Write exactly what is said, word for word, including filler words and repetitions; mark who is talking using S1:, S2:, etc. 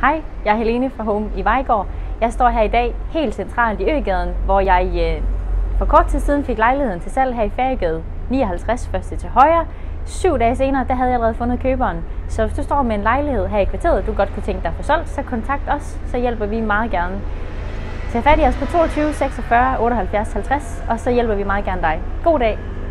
S1: Hej, jeg er Helene fra Home i Vejgaard. Jeg står her i dag helt centralt i Øgaden, hvor jeg øh, for kort tid siden fik lejligheden til salg her i Færøgade nioghalvtreds, første til højre. Syv dage senere, der havde jeg allerede fundet køberen. Så hvis du står med en lejlighed her i kvarteret, du godt kunne tænke dig at få solgt, så kontakt os, så hjælper vi meget gerne. Tag fat i os på toogtyve seksogfyrre otteoghalvfjerds halvtreds, og så hjælper vi meget gerne dig. God dag!